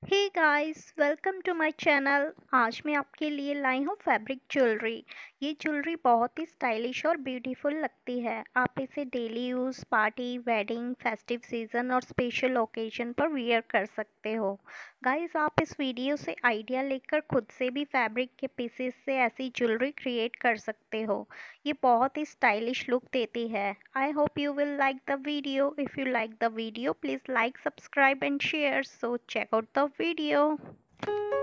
Hey guys, welcome to my channel. आज मैं आपके लिए लाई हूँ फैब्रिक ज्वेलरी। ये ज्वेलरी बहुत ही स्टाइलिश और ब्यूटीफुल लगती है। आप इसे daily use, party, wedding, festive season और स्पेशल ओकेजन पर वियर कर सकते हो। गाइस, आप इस वीडियो से आइडिया लेकर खुद से भी फैब्रिक के पीसेस से ऐसी ज्वेलरी क्रिएट कर सकते हो। ये बहुत ही स्टाइलिश लुक देती है। I hope you will like the video. If you like the video, please like, subscribe and share. So check out the video.